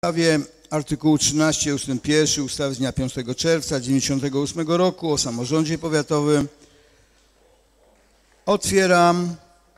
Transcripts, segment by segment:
podstawie artykułu 13 ust. 1 ustawy z dnia 5 czerwca 1998 roku o samorządzie powiatowym otwieram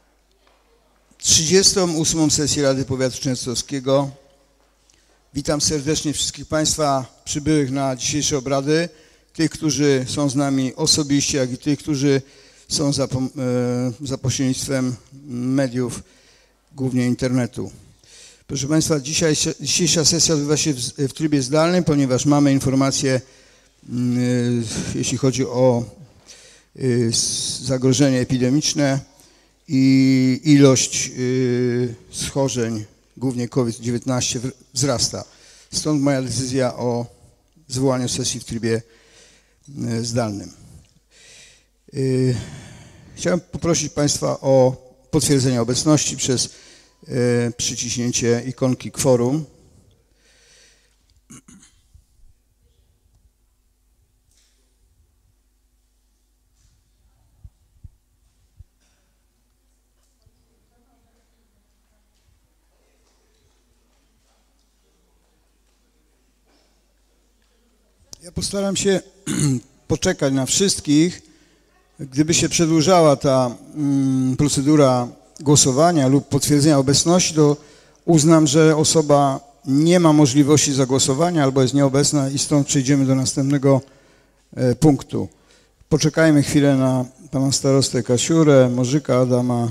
38. sesję Rady Powiatu Częstochowskiego. Witam serdecznie wszystkich Państwa przybyłych na dzisiejsze obrady, tych, którzy są z nami osobiście, jak i tych, którzy są za pośrednictwem mediów, głównie internetu. Proszę Państwa, dzisiejsza sesja odbywa się w trybie zdalnym, ponieważ mamy informacje, jeśli chodzi o zagrożenie epidemiczne i ilość schorzeń, głównie COVID-19, wzrasta. Stąd moja decyzja o zwołaniu sesji w trybie zdalnym. Chciałem poprosić Państwa o potwierdzenie obecności przez przyciśnięcie ikonki kworum. Ja postaram się poczekać na wszystkich. Gdyby się przedłużała ta procedura głosowania lub potwierdzenia obecności, to uznam, że osoba nie ma możliwości zagłosowania albo jest nieobecna i stąd przejdziemy do następnego punktu. Poczekajmy chwilę na pana starostę Kasiurę, Morzyka, Adama.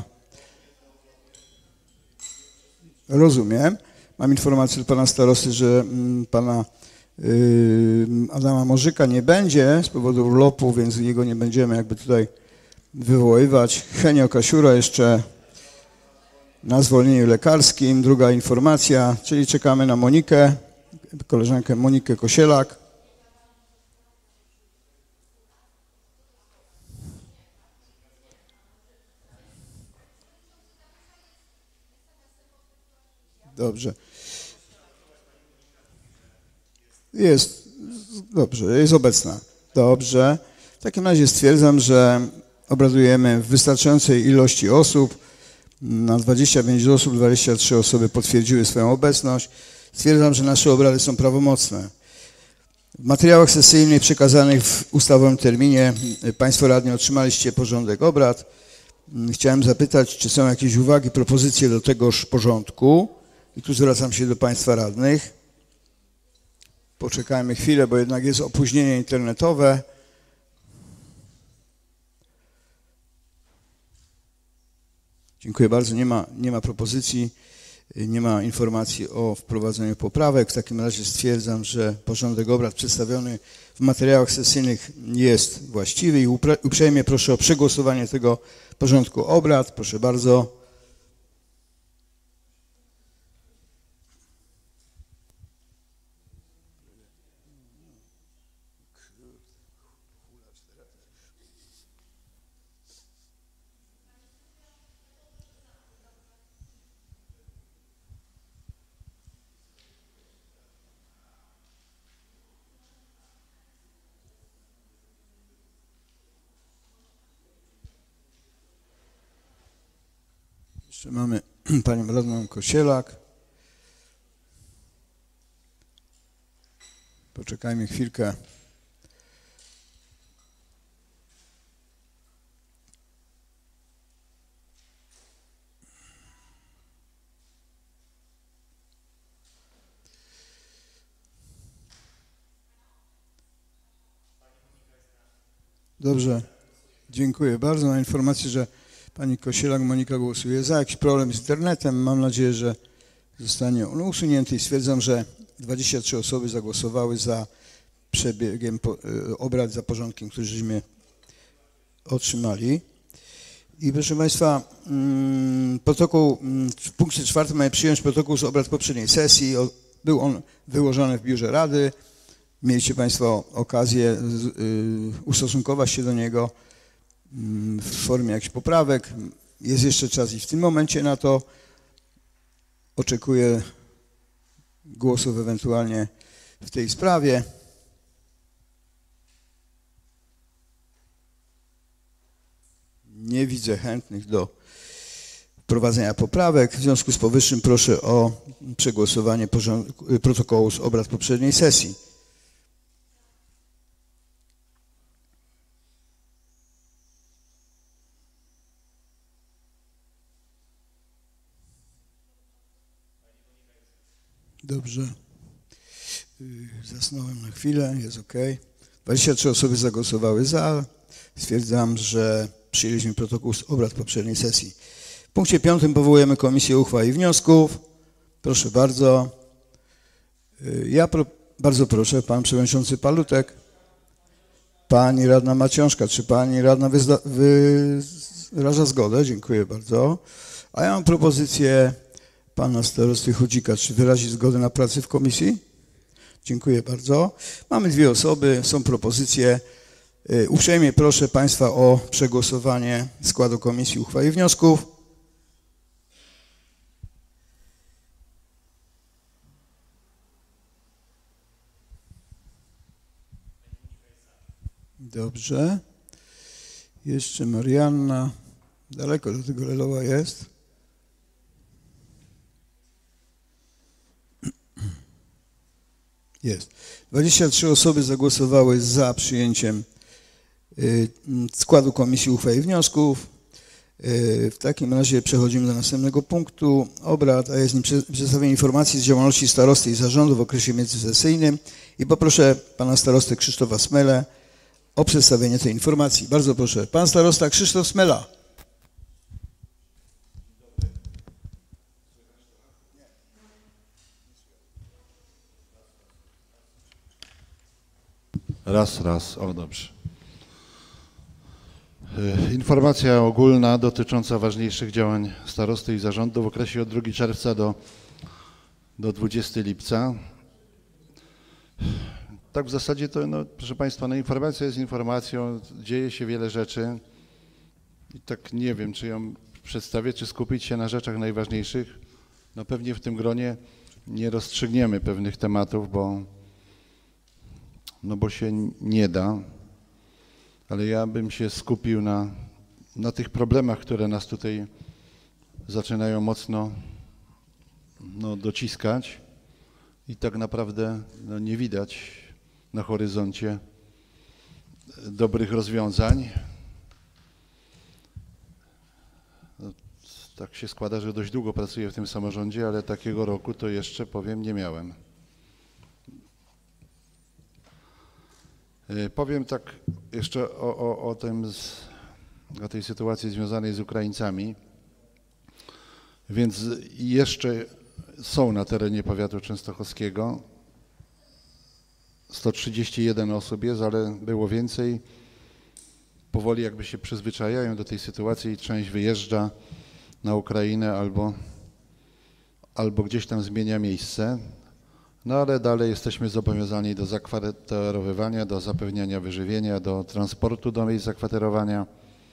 Rozumiem. Mam informację od pana starosty, że pana Adama Morzyka nie będzie z powodu urlopu, więc jego nie będziemy jakby tutaj wywoływać. Henio Kasiura jeszcze na zwolnieniu lekarskim. Druga informacja, czyli czekamy na Monikę, koleżankę Monikę Kosielak. Dobrze. Jest, dobrze, jest obecna. Dobrze. W takim razie stwierdzam, że obradujemy w wystarczającej ilości osób. Na 25 osób, 23 osoby potwierdziły swoją obecność. Stwierdzam, że nasze obrady są prawomocne. W materiałach sesyjnych przekazanych w ustawowym terminie Państwo radni otrzymaliście porządek obrad. Chciałem zapytać, czy są jakieś uwagi, propozycje do tegoż porządku. I tu zwracam się do Państwa radnych. Poczekajmy chwilę, bo jednak jest opóźnienie internetowe. Dziękuję bardzo. Nie ma propozycji, nie ma informacji o wprowadzeniu poprawek. W takim razie stwierdzam, że porządek obrad przedstawiony w materiałach sesyjnych jest właściwy i uprzejmie proszę o przegłosowanie tego porządku obrad. Proszę bardzo. Jeszcze mamy panią radną Kosielak. Poczekajmy chwilkę. Dobrze, dziękuję bardzo. Mam informację, że pani Kosielak Monika głosuje za. Jakiś problem z internetem. Mam nadzieję, że zostanie on usunięty i stwierdzam, że 23 osoby zagłosowały za przebiegiem obrad, za porządkiem, który żeśmy otrzymali. I proszę Państwa, protokół, w punkcie 4 mamy przyjąć protokół z obrad poprzedniej sesji. Był on wyłożony w biurze Rady. Mieliście Państwo okazję ustosunkować się do niego w formie jakichś poprawek. Jest jeszcze czas i w tym momencie na to. Oczekuję głosów ewentualnie w tej sprawie. Nie widzę chętnych do wprowadzenia poprawek. W związku z powyższym proszę o przegłosowanie protokołu z obrad poprzedniej sesji. Dobrze. Zasnąłem na chwilę, jest ok. 23 osoby zagłosowały za. Stwierdzam, że przyjęliśmy protokół z obrad poprzedniej sesji. W punkcie 5 powołujemy Komisję Uchwał i Wniosków. Proszę bardzo. Bardzo proszę, pan przewodniczący Palutek. Pani radna Maciążka, czy pani radna wyraża zgodę? Dziękuję bardzo. A ja mam propozycję pana starosty Chudzika, czy wyrazić zgodę na pracę w komisji? Dziękuję bardzo. Mamy 2 osoby, są propozycje. Uprzejmie proszę państwa o przegłosowanie składu Komisji Uchwał i Wniosków. Dobrze. Jeszcze Marianna. Daleko do tego Lelowa jest. Jest. 23 osoby zagłosowały za przyjęciem składu Komisji Uchwał i Wniosków. W takim razie przechodzimy do następnego punktu obrad, a jest nim przedstawienie informacji z działalności starosty i zarządu w okresie międzysesyjnym. I poproszę pana starostę Krzysztofa Smelę o przedstawienie tej informacji. Bardzo proszę. Pan starosta Krzysztof Smela. Raz. O, dobrze. Informacja ogólna dotycząca ważniejszych działań starosty i zarządu w okresie od 2 czerwca do 20 lipca. Tak w zasadzie to, proszę państwa, informacja jest informacją, dzieje się wiele rzeczy i tak nie wiem, czy ją przedstawię, czy skupić się na rzeczach najważniejszych. No pewnie w tym gronie nie rozstrzygniemy pewnych tematów, bo się nie da, ale ja bym się skupił na tych problemach, które nas tutaj zaczynają mocno dociskać i tak naprawdę nie widać na horyzoncie dobrych rozwiązań. Tak się składa, że dość długo pracuję w tym samorządzie, ale takiego roku to jeszcze, powiem, nie miałem. Powiem tak jeszcze o tej sytuacji związanej z Ukraińcami. Więc jeszcze są na terenie powiatu częstochowskiego. 131 osób jest, ale było więcej. Powoli jakby się przyzwyczajają do tej sytuacji i część wyjeżdża na Ukrainę albo gdzieś tam zmienia miejsce. No ale dalej jesteśmy zobowiązani do zakwaterowywania, do zapewniania wyżywienia, do transportu do miejsc zakwaterowania,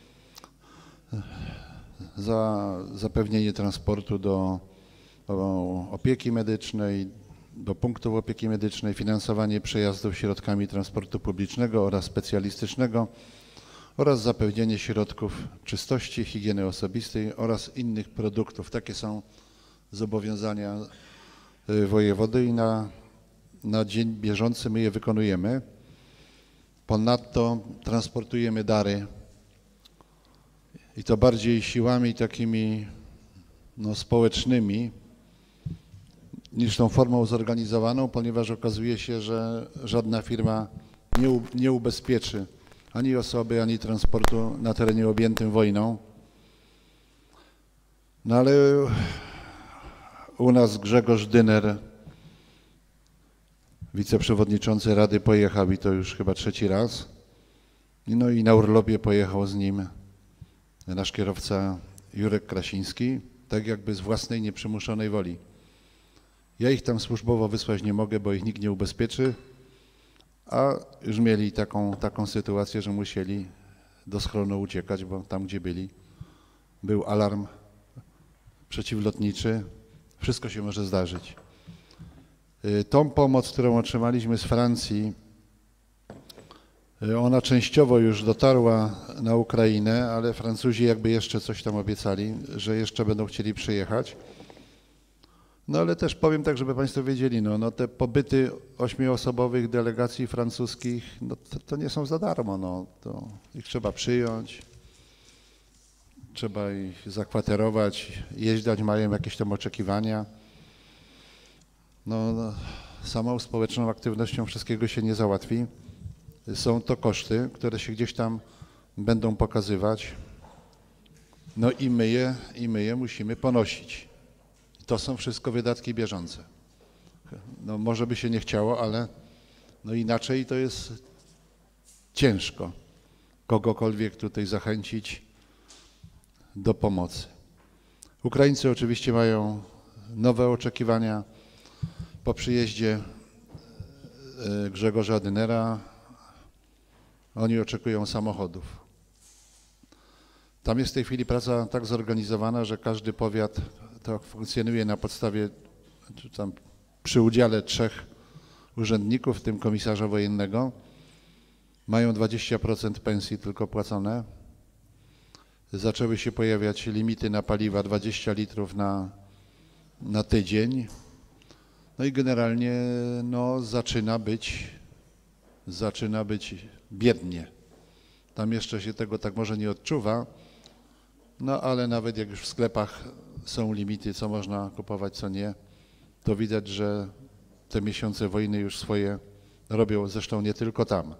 za zapewnienie transportu do opieki medycznej, do punktów opieki medycznej, finansowanie przejazdów środkami transportu publicznego oraz specjalistycznego oraz zapewnienie środków czystości, higieny osobistej oraz innych produktów. Takie są zobowiązania wojewody i na dzień bieżący my je wykonujemy. Ponadto transportujemy dary i to bardziej siłami takimi społecznymi niż tą formą zorganizowaną, ponieważ okazuje się, że żadna firma nie ubezpieczy ani osoby, ani transportu na terenie objętym wojną. No ale u nas Grzegorz Dyner, wiceprzewodniczący Rady, pojechał i to już chyba 3. raz. No i na urlopie pojechał z nim nasz kierowca Jurek Krasiński, tak jakby z własnej nieprzymuszonej woli. Ja ich tam służbowo wysłać nie mogę, bo ich nikt nie ubezpieczy, a już mieli taką sytuację, że musieli do schronu uciekać, bo tam, gdzie byli, był alarm przeciwlotniczy. Wszystko się może zdarzyć. Tą pomoc, którą otrzymaliśmy z Francji, Ona częściowo już dotarła na Ukrainę, ale Francuzi jakby jeszcze coś tam obiecali, że jeszcze będą chcieli przyjechać. No ale też powiem tak, żeby Państwo wiedzieli, no te pobyty 8-osobowych delegacji francuskich, no to nie są za darmo, no to ich trzeba przyjąć, trzeba ich zakwaterować, jeździć, mają jakieś tam oczekiwania. No samą społeczną aktywnością wszystkiego się nie załatwi. Są to koszty, które się gdzieś tam będą pokazywać, no i my je musimy ponosić. To są wszystko wydatki bieżące. No może by się nie chciało, ale no inaczej to jest ciężko kogokolwiek tutaj zachęcić do pomocy. Ukraińcy oczywiście mają nowe oczekiwania. Po przyjeździe Grzegorza Dynera oni oczekują samochodów. Tam jest w tej chwili praca tak zorganizowana, że każdy powiat to funkcjonuje na podstawie, czy tam przy udziale 3 urzędników, w tym komisarza wojennego. Mają 20% pensji tylko płacone. Zaczęły się pojawiać limity na paliwa 20 litrów na tydzień. No i generalnie no, zaczyna być biednie. Tam jeszcze się tego tak może nie odczuwa, no ale nawet jak już w sklepach są limity, co można kupować, co nie, to widać, że te miesiące wojny już swoje robią, zresztą nie tylko tam.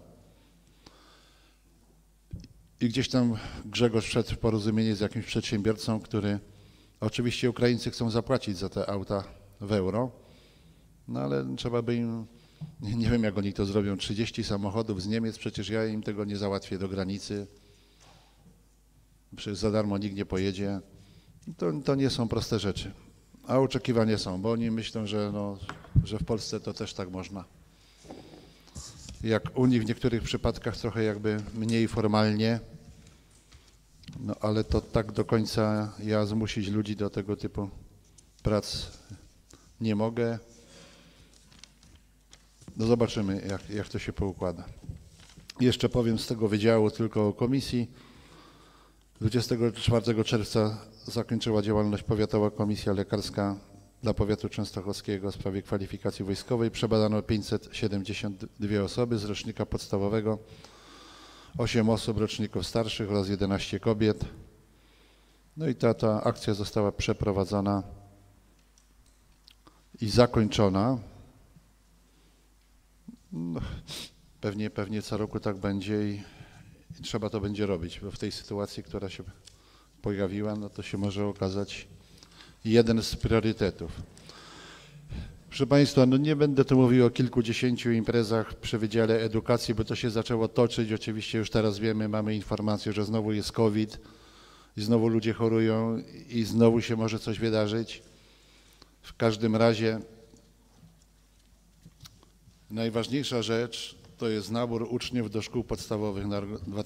I gdzieś tam Grzegorz wszedł w porozumienie z jakimś przedsiębiorcą, który oczywiście Ukraińcy chcą zapłacić za te auta w euro, no ale trzeba by im, nie wiem jak oni to zrobią, 30 samochodów z Niemiec, przecież ja im tego nie załatwię do granicy, przecież za darmo nikt nie pojedzie. To nie są proste rzeczy, a oczekiwania są, bo oni myślą, że w Polsce to też tak można. Jak u nich w niektórych przypadkach trochę jakby mniej formalnie, no ale to tak do końca ja zmusić ludzi do tego typu prac nie mogę. No zobaczymy, jak to się poukłada. Jeszcze powiem z tego wydziału tylko o komisji. 24 czerwca zakończyła działalność Powiatowa Komisja Lekarska dla Powiatu Częstochowskiego w sprawie kwalifikacji wojskowej. Przebadano 572 osoby z rocznika podstawowego, 8 osób roczników starszych oraz 11 kobiet. No i ta akcja została przeprowadzona i zakończona. No, pewnie co roku tak będzie i trzeba to będzie robić, bo w tej sytuacji, która się pojawiła, no to się może okazać jeden z priorytetów. Proszę Państwa, no nie będę tu mówił o kilkudziesięciu imprezach przy Wydziale Edukacji, bo to się zaczęło toczyć. Oczywiście już teraz wiemy, mamy informację, że znowu jest COVID i znowu ludzie chorują i znowu się może coś wydarzyć. W każdym razie najważniejsza rzecz to jest nabór uczniów do szkół podstawowych na rok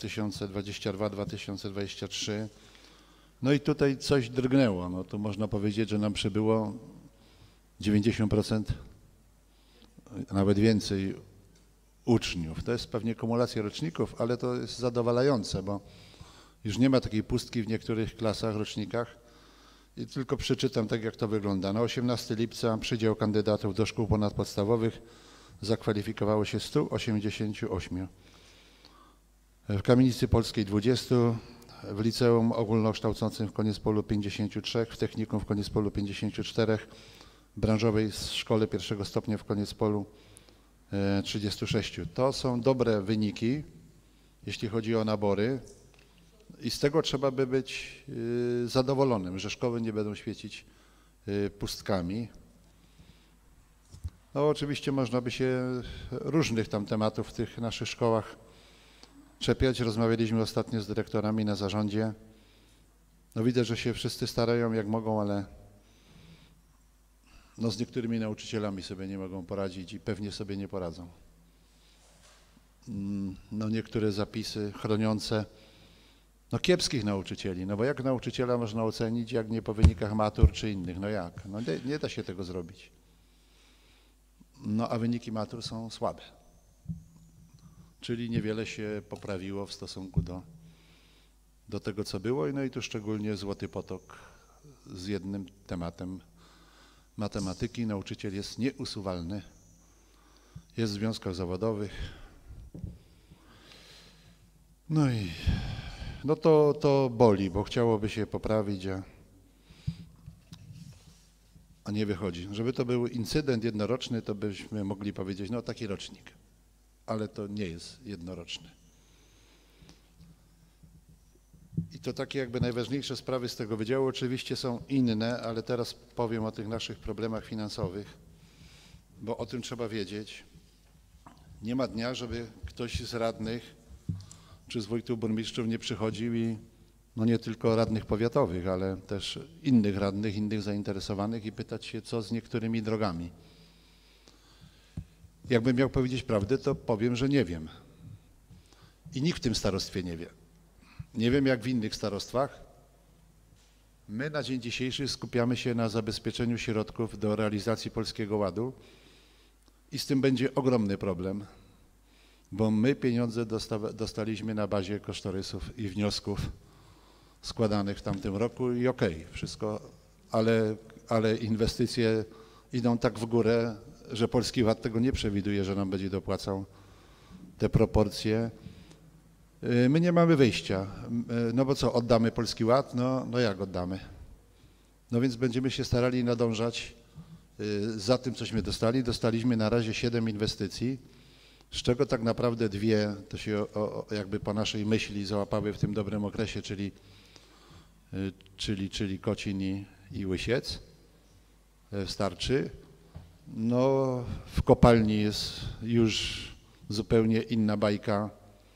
2022-2023. No i tutaj coś drgnęło. No to można powiedzieć, że nam przybyło 90%, nawet więcej uczniów. To jest pewnie kumulacja roczników, ale to jest zadowalające, bo już nie ma takiej pustki w niektórych klasach, rocznikach. I tylko przeczytam tak, jak to wygląda. Na 18 lipca przydział kandydatów do szkół ponadpodstawowych zakwalifikowało się 188. W Kamienicy Polskiej 20, w Liceum Ogólnokształcącym w Koniecpolu 53, w Technikum w Koniecpolu 54, w Branżowej Szkole pierwszego stopnia w Koniecpolu 36. To są dobre wyniki, jeśli chodzi o nabory i z tego trzeba by być zadowolonym, że szkoły nie będą świecić pustkami. No oczywiście można by się różnych tam tematów w tych naszych szkołach czepiać. Rozmawialiśmy ostatnio z dyrektorami na zarządzie. No widać, że się wszyscy starają jak mogą, ale no z niektórymi nauczycielami sobie nie mogą poradzić i pewnie sobie nie poradzą. No niektóre zapisy chroniące no kiepskich nauczycieli, no bo jak nauczyciela można ocenić, jak nie po wynikach matur czy innych, no jak? No nie da się tego zrobić. No a wyniki matur są słabe. czyli niewiele się poprawiło w stosunku do tego, co było. No i tu szczególnie Złoty Potok z jednym tematem matematyki. Nauczyciel jest nieusuwalny, jest w związkach zawodowych. No i no to boli, bo chciałoby się poprawić, a nie wychodzi. Żeby to był incydent jednoroczny, to byśmy mogli powiedzieć, no taki rocznik, ale to nie jest jednoroczny. I to takie jakby najważniejsze sprawy z tego wydziału. Oczywiście są inne, ale teraz powiem o tych naszych problemach finansowych, bo o tym trzeba wiedzieć. Nie ma dnia, żeby ktoś z radnych czy z wójtów, burmistrzów nie przychodził i no nie tylko radnych powiatowych, ale też innych radnych, innych zainteresowanych i pytać się, co z niektórymi drogami. Jakbym miał powiedzieć prawdę, to powiem, że nie wiem. I nikt w tym starostwie nie wie. Nie wiem, jak w innych starostwach. My na dzień dzisiejszy skupiamy się na zabezpieczeniu środków do realizacji Polskiego Ładu i z tym będzie ogromny problem, bo my pieniądze dostaliśmy na bazie kosztorysów i wniosków składanych w tamtym roku i okej, wszystko, ale inwestycje idą tak w górę, że Polski Ład tego nie przewiduje, że nam będzie dopłacał te proporcje. My nie mamy wyjścia, no bo co, oddamy Polski Ład? No jak oddamy? No więc będziemy się starali nadążać za tym, cośmy dostali. Dostaliśmy na razie 7 inwestycji, z czego tak naprawdę 2 to się jakby po naszej myśli załapały w tym dobrym okresie, czyli Kocin i Łysiec w Starczy. No w kopalni jest już zupełnie inna bajka.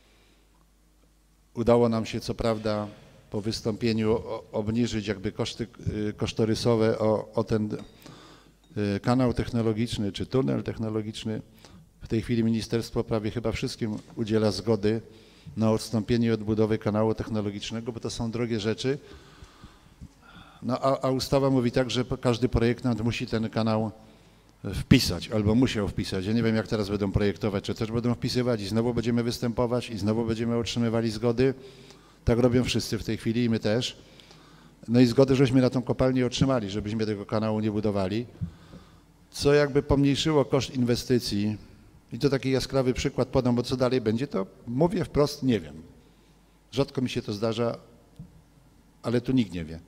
Udało nam się co prawda po wystąpieniu obniżyć jakby koszty kosztorysowe o ten kanał technologiczny czy tunel technologiczny. W tej chwili ministerstwo prawie chyba wszystkim udziela zgody na odstąpienie od budowy kanału technologicznego, bo to są drogie rzeczy. No a ustawa mówi tak, że każdy projektant musi ten kanał wpisać albo musiał wpisać. Ja nie wiem, jak teraz będą projektować, czy też będą wpisywać i znowu będziemy występować i znowu będziemy otrzymywali zgody. Tak robią wszyscy w tej chwili i my też. No i zgody, żeśmy na tą kopalnię otrzymali, żebyśmy tego kanału nie budowali, co jakby pomniejszyło koszt inwestycji. I to taki jaskrawy przykład podam, bo co dalej będzie, to mówię wprost, nie wiem. Rzadko mi się to zdarza, ale tu nikt nie wie.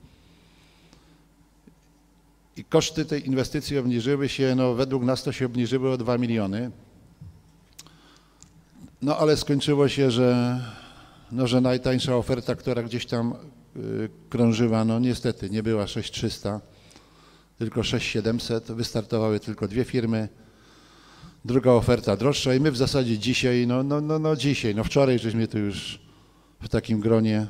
I koszty tej inwestycji obniżyły się, no według nas to się obniżyły o 2 miliony. No ale skończyło się, że najtańsza oferta, która gdzieś tam krążyła, no niestety nie była 6300, tylko 6700. Wystartowały tylko 2 firmy. Druga oferta droższa i my w zasadzie dzisiaj, wczoraj żeśmy tu już w takim gronie,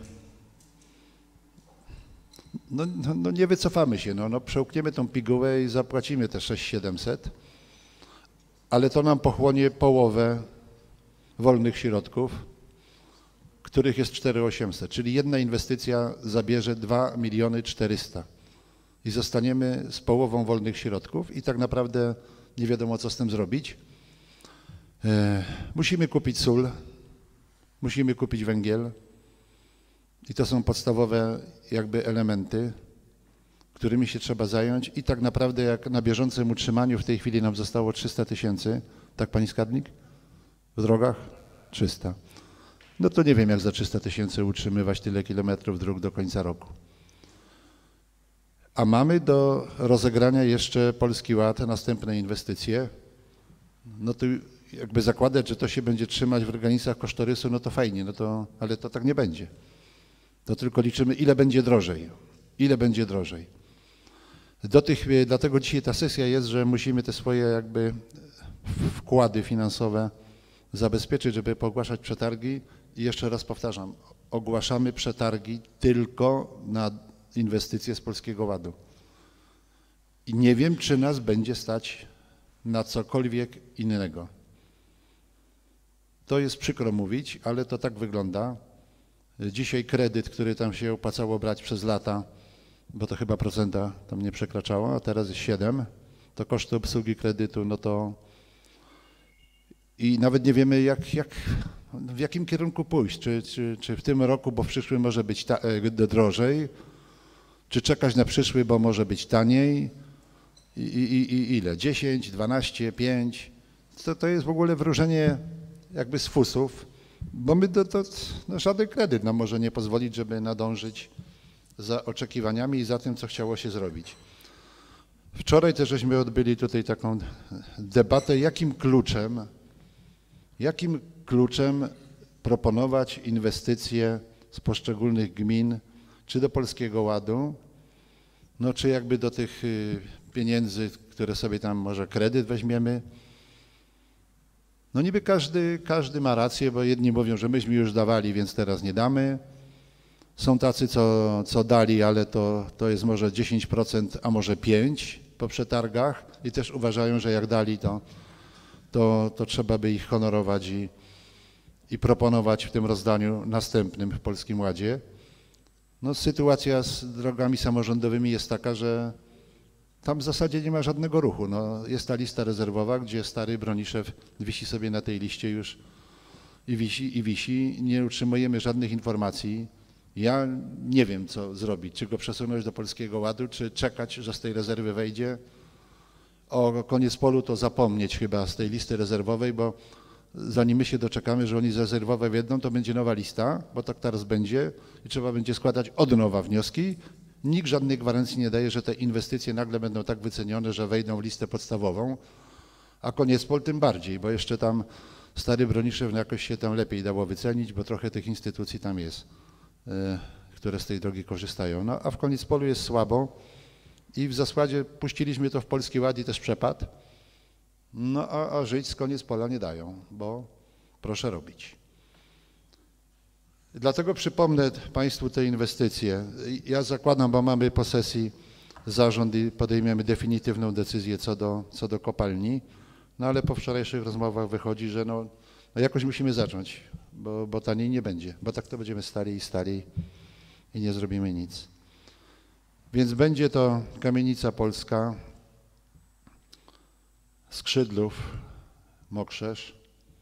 nie wycofamy się, przełkniemy tą pigułę i zapłacimy te 6700, ale to nam pochłonie połowę wolnych środków, których jest 4800, czyli jedna inwestycja zabierze 2 400 000 i zostaniemy z połową wolnych środków i tak naprawdę nie wiadomo, co z tym zrobić. Musimy kupić sól, musimy kupić węgiel i to są podstawowe jakby elementy, którymi się trzeba zająć i tak naprawdę jak na bieżącym utrzymaniu w tej chwili nam zostało 300 000, tak pani skarbnik? W drogach? 300. No to nie wiem, jak za 300 000 utrzymywać tyle kilometrów dróg do końca roku. A mamy do rozegrania jeszcze Polski Ład, następne inwestycje. No to jakby zakładać, że to się będzie trzymać w granicach kosztorysu, no to fajnie, ale to tak nie będzie. To tylko liczymy, ile będzie drożej. Ile będzie drożej. Dlatego dzisiaj ta sesja jest, że musimy te swoje jakby wkłady finansowe zabezpieczyć, żeby ogłaszać przetargi. I jeszcze raz powtarzam, ogłaszamy przetargi tylko na inwestycje z Polskiego Ładu. I nie wiem, czy nas będzie stać na cokolwiek innego. To jest przykro mówić, ale to tak wygląda. Dzisiaj kredyt, który tam się opłacało brać przez lata, bo to chyba procenta tam nie przekraczało, a teraz jest 7, to koszty obsługi kredytu, no to i nawet nie wiemy, jak w jakim kierunku pójść, czy w tym roku, bo w przyszłym może być drożej, czy czekać na przyszły, bo może być taniej i ile? 10, 12, 5? To jest w ogóle wróżenie jakby z fusów, bo my no żaden kredyt nam może nie pozwolić, żeby nadążyć za oczekiwaniami i za tym, co chciało się zrobić. Wczoraj też żeśmy odbyli tutaj taką debatę, jakim kluczem proponować inwestycje z poszczególnych gmin, czy do Polskiego Ładu, no czy jakby do tych pieniędzy, które sobie tam może kredyt weźmiemy. No niby każdy ma rację, bo jedni mówią, że myśmy już dawali, więc teraz nie damy. Są tacy, co dali, ale to jest może 10%, a może 5% po przetargach i też uważają, że jak dali, to trzeba by ich honorować i proponować w tym rozdaniu następnym w Polskim Ładzie. No, sytuacja z drogami samorządowymi jest taka, że tam w zasadzie nie ma żadnego ruchu. No, jest ta lista rezerwowa, gdzie stary Broniszew wisi sobie na tej liście już i wisi. Nie utrzymujemy żadnych informacji. Ja nie wiem, co zrobić, czy go przesunąć do Polskiego Ładu, czy czekać, że z tej rezerwy wejdzie. O Koniecpolu to zapomnieć chyba z tej listy rezerwowej, bo zanim my się doczekamy, że oni z rezerwowej wejdą, to będzie nowa lista, bo tak teraz będzie i trzeba będzie składać od nowa wnioski. Nikt żadnej gwarancji nie daje, że te inwestycje nagle będą tak wycenione, że wejdą w listę podstawową, a Koniecpol tym bardziej, bo jeszcze tam stary Broniszew jakoś się tam lepiej dało wycenić, bo trochę tych instytucji tam jest, które z tej drogi korzystają. No a w Koniecpolu jest słabo i w Zasładzie puściliśmy to w Polski Ład i też przepadł, no a żyć z Koniecpola nie dają, bo proszę robić. Dlatego przypomnę Państwu te inwestycje. Ja zakładam, bo mamy po sesji zarząd i podejmiemy definitywną decyzję co do kopalni, no ale po wczorajszych rozmowach wychodzi, że no jakoś musimy zacząć, bo taniej nie będzie, bo tak to będziemy stali i nie zrobimy nic. Więc będzie to Kamienica Polska, Skrzydlów, Mokrzesz,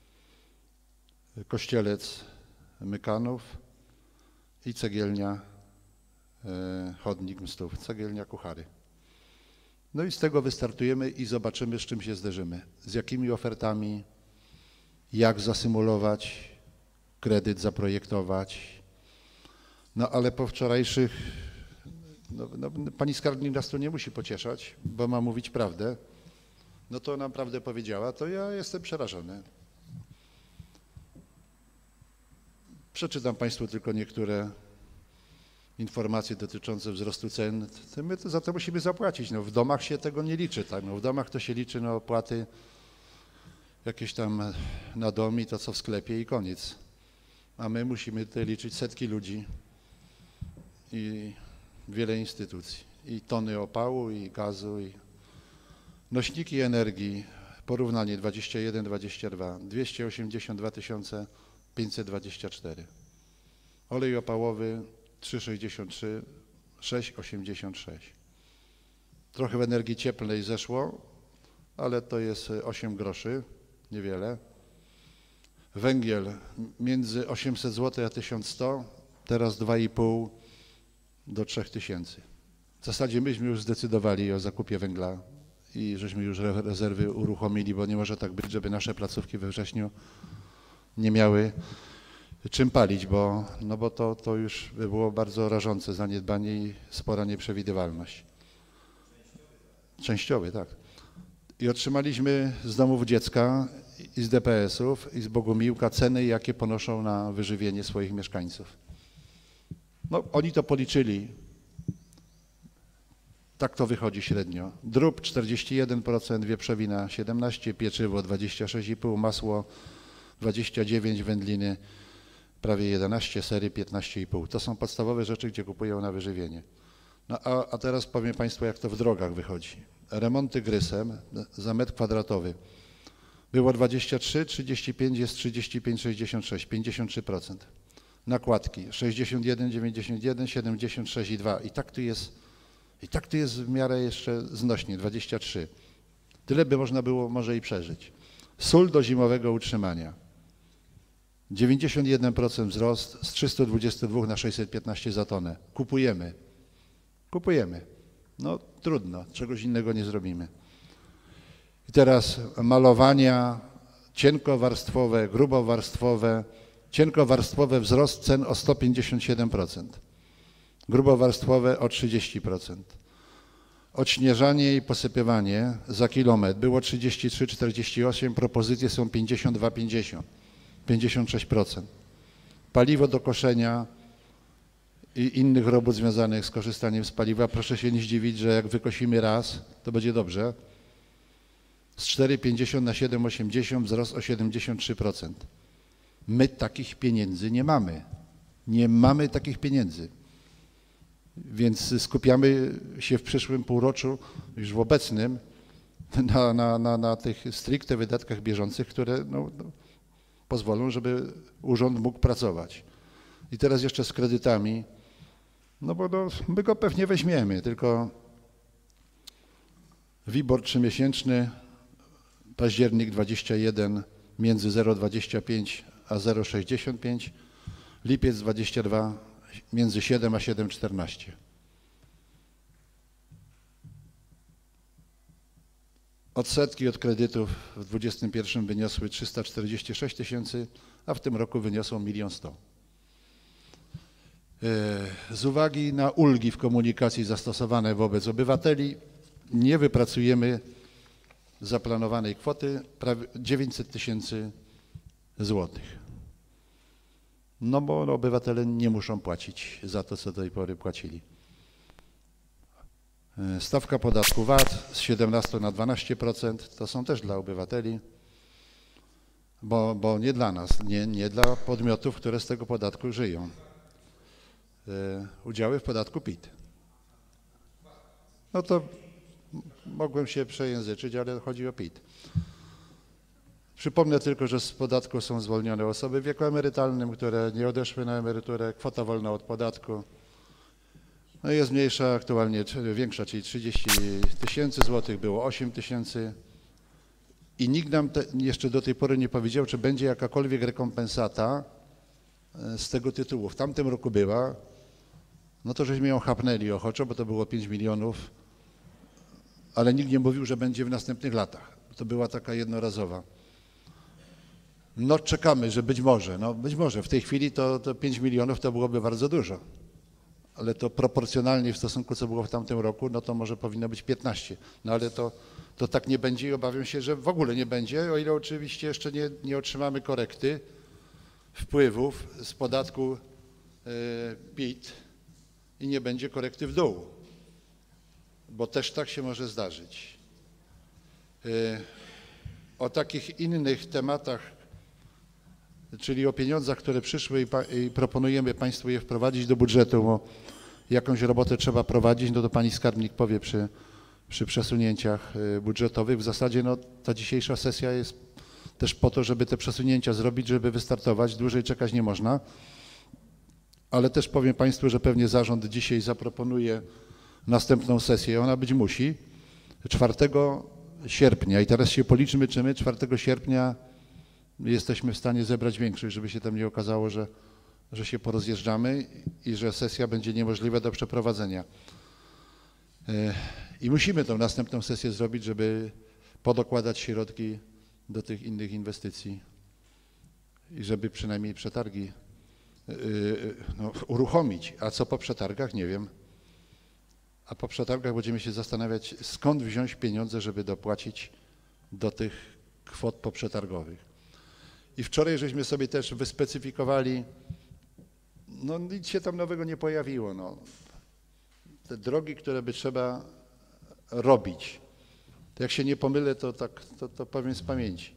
Kościelec, Mykanów i cegielnia, Chodnik Mstów, cegielnia Kuchary. No i z tego wystartujemy i zobaczymy, z czym się zderzymy, z jakimi ofertami, jak zasymulować, kredyt zaprojektować. No ale po wczorajszych, pani skarbnik nas tu nie musi pocieszać, bo ma mówić prawdę. No to nam prawdę powiedziała, to ja jestem przerażony. Przeczytam Państwu tylko niektóre informacje dotyczące wzrostu cen. My to za to musimy zapłacić. No, w domach się tego nie liczy. Tak? No, w domach to się liczy opłaty jakieś tam na dom i to, co w sklepie i koniec. A my musimy tutaj liczyć setki ludzi i wiele instytucji. I tony opału, i gazu, i nośniki energii. Porównanie 21-22, 282 524. Olej opałowy 3,63, 6,86. Trochę w energii cieplnej zeszło, ale to jest 8 groszy, niewiele. Węgiel między 800 zł a 1100, teraz 2,5 do 3000. W zasadzie myśmy już zdecydowali o zakupie węgla i żeśmy już rezerwy uruchomili, bo nie może tak być, żeby nasze placówki we wrześniu nie miały czym palić, bo to już by było bardzo rażące zaniedbanie i spora nieprzewidywalność. Częściowy, tak. I otrzymaliśmy z domów dziecka i z DPS-ów i z Bogumiłka ceny, jakie ponoszą na wyżywienie swoich mieszkańców. No, oni to policzyli. Tak to wychodzi średnio. Drób 41%, wieprzowina 17%, pieczywo 26,5%, masło 29%, wędliny prawie 11%, sery 15,5%. To są podstawowe rzeczy, gdzie kupują na wyżywienie. No a teraz powiem Państwu, jak to w drogach wychodzi. Remonty grysem za metr kwadratowy było 23, 35, jest 35, 66, 53%. Nakładki 61, 91, 76,2. I tak tu jest w miarę jeszcze znośnie, 23. Tyle by można było może i przeżyć. Sól do zimowego utrzymania. 91% wzrost z 322 na 615 za tonę. Kupujemy. Kupujemy. No trudno, czegoś innego nie zrobimy. I teraz malowania cienkowarstwowe, grubowarstwowe. Cienkowarstwowe wzrost cen o 157%. Grubowarstwowe o 30%. Odśnieżanie i posypywanie za kilometr było 33,48, propozycje są 52,50, 56%. Paliwo do koszenia i innych robót związanych z korzystaniem z paliwa, proszę się nie zdziwić, że jak wykosimy raz, to będzie dobrze. Z 4,50 na 7,80 wzrost o 73%. My takich pieniędzy nie mamy. Nie mamy takich pieniędzy. Więc skupiamy się w przyszłym półroczu, już w obecnym, na tych stricte wydatkach bieżących, które pozwolą, żeby urząd mógł pracować. I teraz jeszcze z kredytami, no bo my go pewnie weźmiemy, tylko WIBOR 3-miesięczny, październik 21 między 0,25 a 0,65, lipiec 22 między 7 a 7,14. Odsetki od kredytów w 2021 wyniosły 346 tysięcy, a w tym roku wyniosą 1 100 000. Z uwagi na ulgi w komunikacji zastosowane wobec obywateli nie wypracujemy zaplanowanej kwoty prawie 900 tysięcy złotych. No bo obywatele nie muszą płacić za to, co do tej pory płacili. Stawka podatku VAT z 17 na 12% to są też dla obywateli, bo nie dla nas, nie dla podmiotów, które z tego podatku żyją. Udziały w podatku PIT. No to mogłem się przejęzyczyć, ale chodzi o PIT. Przypomnę tylko, że z podatku są zwolnione osoby w wieku emerytalnym, które nie odeszły na emeryturę, kwota wolna od podatku. No jest mniejsza, aktualnie większa, czyli 30 tysięcy złotych, było 8 tysięcy. I nikt nam jeszcze do tej pory nie powiedział, czy będzie jakakolwiek rekompensata z tego tytułu. W tamtym roku była, no to żeśmy ją chapnęli ochoczo, bo to było 5 milionów, ale nikt nie mówił, że będzie w następnych latach. To była taka jednorazowa. No czekamy, że być może, w tej chwili to 5 milionów to byłoby bardzo dużo, ale to proporcjonalnie w stosunku co było w tamtym roku, no to może powinno być 15, no ale to tak nie będzie i obawiam się, że w ogóle nie będzie, o ile oczywiście jeszcze nie otrzymamy korekty wpływów z podatku PIT i nie będzie korekty w dół, bo też tak się może zdarzyć. O takich innych tematach, czyli o pieniądzach, które przyszły i proponujemy Państwu je wprowadzić do budżetu, bo jakąś robotę trzeba prowadzić, no to Pani Skarbnik powie przy przesunięciach budżetowych. W zasadzie ta dzisiejsza sesja jest też po to, żeby te przesunięcia zrobić, żeby wystartować. Dłużej czekać nie można, ale też powiem Państwu, że pewnie zarząd dzisiaj zaproponuje następną sesję. Ona być musi 4 sierpnia i teraz się policzmy, czy my 4 sierpnia jesteśmy w stanie zebrać większość, żeby się tam nie okazało, że się porozjeżdżamy i że sesja będzie niemożliwa do przeprowadzenia. I musimy tą następną sesję zrobić, żeby podokładać środki do tych innych inwestycji i żeby przynajmniej przetargi uruchomić. A co po przetargach? Nie wiem. A po przetargach będziemy się zastanawiać, skąd wziąć pieniądze, żeby dopłacić do tych kwot poprzetargowych. I wczoraj żeśmy sobie też wyspecyfikowali, no nic się tam nowego nie pojawiło. No. Te drogi, które by trzeba robić, to jak się nie pomylę, to powiem z pamięci.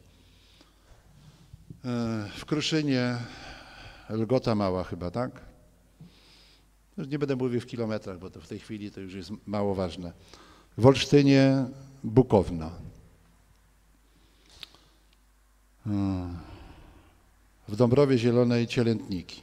W Kruszynie Lgota Mała chyba, tak? Już nie będę mówił w kilometrach, bo to w tej chwili to już jest mało ważne. W Olsztynie Bukowna. W Dąbrowie Zielonej Cielętniki.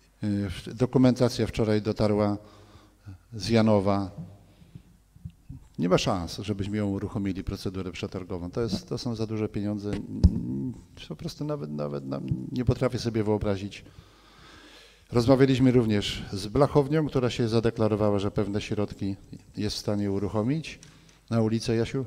Dokumentacja wczoraj dotarła z Janowa. Nie ma szans, żebyśmy ją uruchomili, procedurę przetargową. To są za duże pieniądze. Po prostu nawet nie potrafię sobie wyobrazić. Rozmawialiśmy również z Blachownią, która się zadeklarowała, że pewne środki jest w stanie uruchomić. Na ulicę, Jasiu?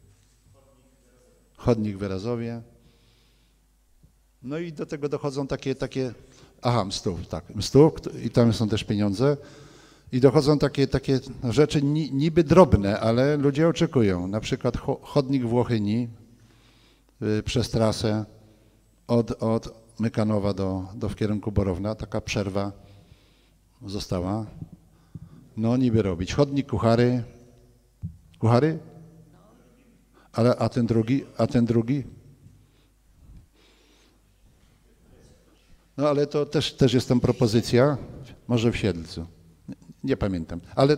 Chodnik w Erazowie. No i do tego dochodzą takie aha, Mstów, tak, Mstów i tam są też pieniądze. I dochodzą takie rzeczy niby drobne, ale ludzie oczekują. Na przykład chodnik w Łochynii przez trasę od Mykanowa w kierunku Borowna. Taka przerwa została. No niby robić. Chodnik Kuchary. Kuchary? A ten drugi? No ale to też jest tam propozycja. Może w Siedlcu. Nie pamiętam, ale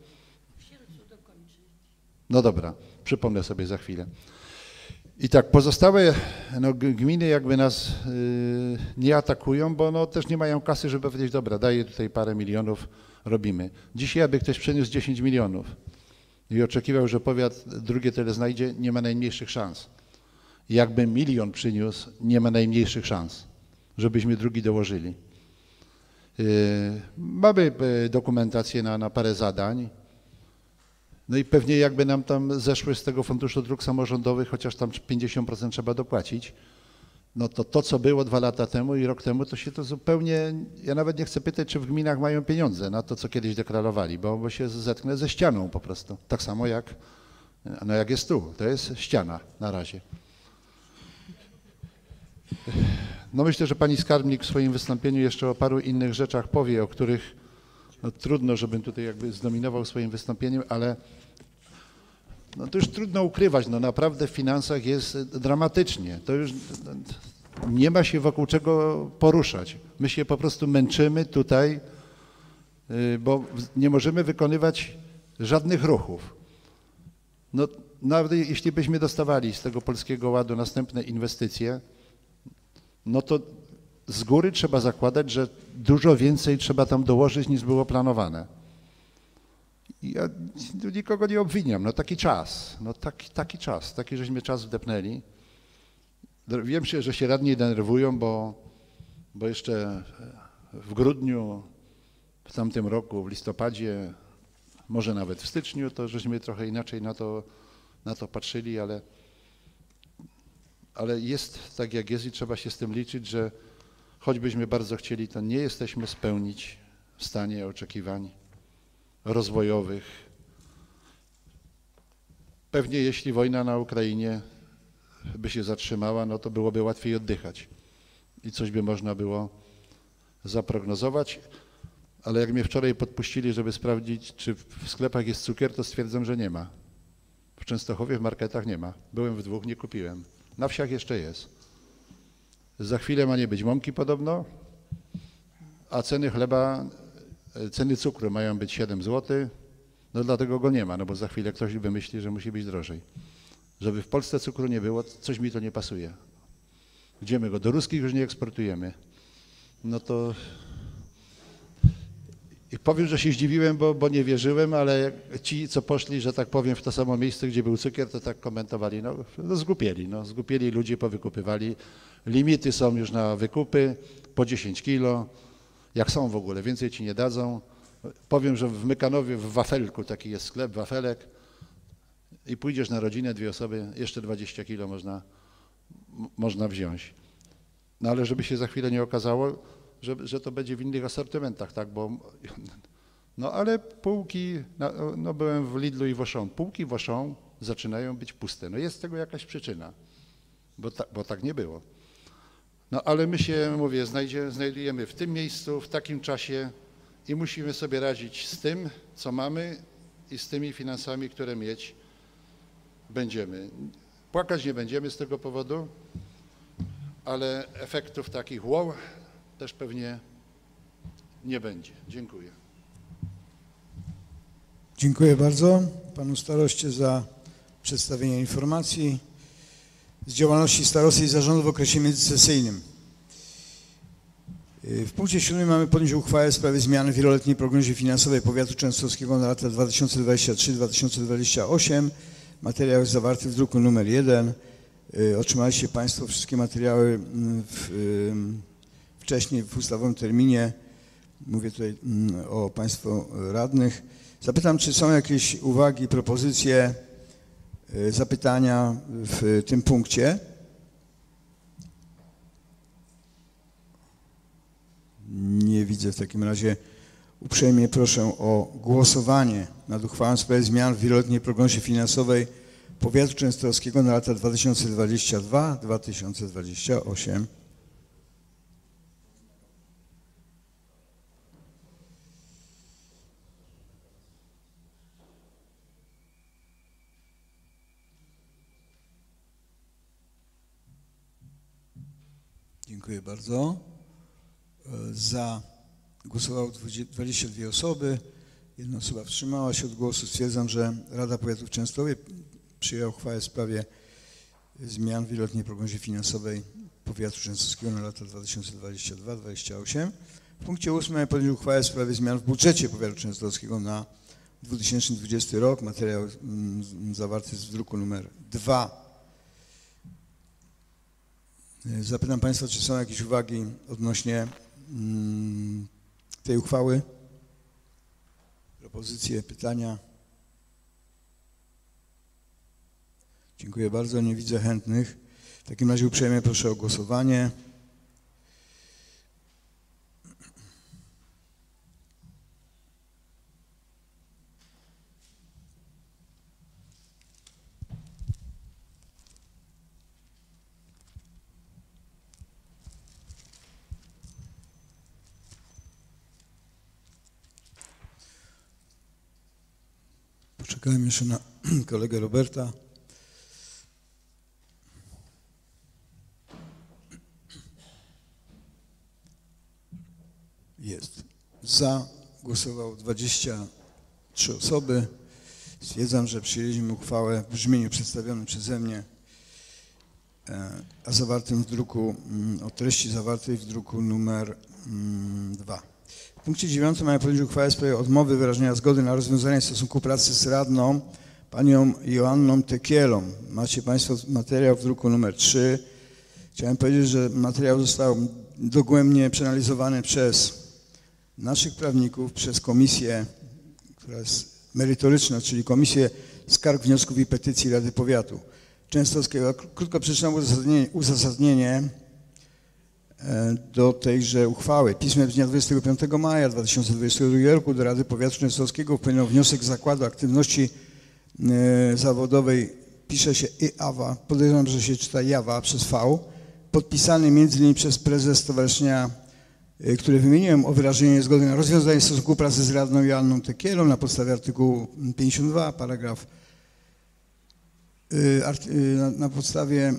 no dobra, przypomnę sobie za chwilę. I tak pozostałe gminy jakby nas nie atakują, bo no też nie mają kasy, żeby powiedzieć, dobra, daję tutaj parę milionów, robimy. Dzisiaj, aby ktoś przyniósł 10 milionów i oczekiwał, że powiat drugie tyle znajdzie, nie ma najmniejszych szans. Jakby 1 milion przyniósł, nie ma najmniejszych szans, żebyśmy drugi dołożyli. Mamy dokumentację na parę zadań, no i pewnie jakby nam tam zeszły z tego Funduszu Dróg Samorządowych, chociaż tam 50% trzeba dopłacić, no to co było 2 lata temu i rok temu, to się to zupełnie, ja nawet nie chcę pytać, czy w gminach mają pieniądze na to, co kiedyś deklarowali, bo się zetknę ze ścianą po prostu, tak samo jak jest tu, to jest ściana na razie. No myślę, że pani skarbnik w swoim wystąpieniu jeszcze o paru innych rzeczach powie, o których no, trudno, żebym tutaj jakby zdominował swoim wystąpieniem, ale no, to już trudno ukrywać, no naprawdę w finansach jest dramatycznie. To już nie ma się wokół czego poruszać. My się po prostu męczymy tutaj, bo nie możemy wykonywać żadnych ruchów. No, nawet jeśli byśmy dostawali z tego Polskiego Ładu następne inwestycje, no to z góry trzeba zakładać, że dużo więcej trzeba tam dołożyć niż było planowane. Ja nikogo nie obwiniam, no taki czas, taki żeśmy czas wdepnęli. Wiem, że się radni denerwują, bo jeszcze w grudniu, w tamtym roku, w listopadzie, może nawet w styczniu, to żeśmy trochę inaczej na to patrzyli, ale jest tak jak jest i trzeba się z tym liczyć, że choćbyśmy bardzo chcieli, to nie jesteśmy spełnić w stanie oczekiwań rozwojowych. Pewnie jeśli wojna na Ukrainie by się zatrzymała, no to byłoby łatwiej oddychać i coś by można było zaprognozować, ale jak mnie wczoraj podpuścili, żeby sprawdzić, czy w sklepach jest cukier, to stwierdzam, że nie ma. W Częstochowie w marketach nie ma. Byłem w 2, nie kupiłem. Na wsiach jeszcze jest. Za chwilę ma nie być mąki podobno, a ceny chleba, ceny cukru mają być 7 zł, no dlatego go nie ma, no bo za chwilę ktoś wymyśli, że musi być drożej. Żeby w Polsce cukru nie było, coś mi to nie pasuje. Gdzie my go? Do ruskich już nie eksportujemy. No to... I powiem, że się zdziwiłem, bo nie wierzyłem, ale ci, co poszli, że tak powiem, w to samo miejsce, gdzie był cukier, to tak komentowali, zgłupieli ludzie, powykupywali. Limity są już na wykupy, po 10 kilo, jak są w ogóle, więcej ci nie dadzą. Powiem, że w Mykanowie, w Wafelku, taki jest sklep, Wafelek, i pójdziesz na rodzinę, 2 osoby, jeszcze 20 kilo można wziąć. No ale żeby się za chwilę nie okazało, że to będzie w innych asortymentach, tak, bo, no ale półki, no byłem w Lidlu i w Auchan, półki w Auchan zaczynają być puste. No jest tego jakaś przyczyna, bo tak nie było. No ale my się, mówię, znajdujemy w tym miejscu, w takim czasie i musimy sobie radzić z tym, co mamy i z tymi finansami, które mieć będziemy. Płakać nie będziemy z tego powodu, ale efektów takich wow też pewnie nie będzie. Dziękuję. Dziękuję bardzo panu staroście za przedstawienie informacji z działalności starosty i zarządu w okresie międzysesyjnym. W punkcie 7 mamy podjąć uchwałę w sprawie zmiany w wieloletniej prognozie finansowej powiatu częstochowskiego na lata 2023-2028. Materiał jest zawarty w druku numer 1. Otrzymaliście Państwo wszystkie materiały wcześniej w ustawowym terminie. Mówię tutaj o Państwu radnych. Zapytam, czy są jakieś uwagi, propozycje, zapytania w tym punkcie? Nie widzę. W takim razie uprzejmie proszę o głosowanie nad uchwałą w sprawie zmian w wieloletniej prognozie finansowej powiatu częstochowskiego na lata 2022-2028. Dziękuję bardzo. Za głosowało 22 osoby, 1 osoba wstrzymała się od głosu. Stwierdzam, że Rada Powiatu w Częstochowie przyjęła uchwałę w sprawie zmian w wieloletniej prognozie finansowej powiatu częstochowskiego na lata 2022-2028. W punkcie 8 podjąć uchwałę w sprawie zmian w budżecie powiatu częstochowskiego na 2020 rok. Materiał zawarty jest w druku numer 2. Zapytam Państwa, czy są jakieś uwagi odnośnie tej uchwały? Propozycje, pytania? Dziękuję bardzo, nie widzę chętnych. W takim razie uprzejmie proszę o głosowanie. Poczekajmy jeszcze na kolegę Roberta. Jest. Za głosowało 23 osoby. Stwierdzam, że przyjęliśmy uchwałę w brzmieniu przedstawionym przeze mnie, a zawartym w druku, o treści zawartej w druku numer 2. W punkcie 9 mamy podjąć uchwałę w sprawie odmowy wyrażenia zgody na rozwiązanie stosunku pracy z radną panią Joanną Tekielą. Macie Państwo materiał w druku numer 3. Chciałem powiedzieć, że materiał został dogłębnie przeanalizowany przez naszych prawników, przez komisję, która jest merytoryczna, czyli Komisję Skarg, Wniosków i Petycji Rady Powiatu Częstochowskiego. Krótko przeczytam uzasadnienie do tejże uchwały. Pismem z dnia 25 maja 2022 roku do Rady Powiatu Częstochowskiego wpłynął wniosek Zakładu Aktywności Zawodowej, pisze się IAWA, podejrzewam, że się czyta JAWA przez V, podpisany m.in. przez prezes stowarzyszenia, które wymieniłem, o wyrażenie zgody na rozwiązanie stosunku pracy z radną Joanną Tekielą na podstawie artykułu 52, paragraf na podstawie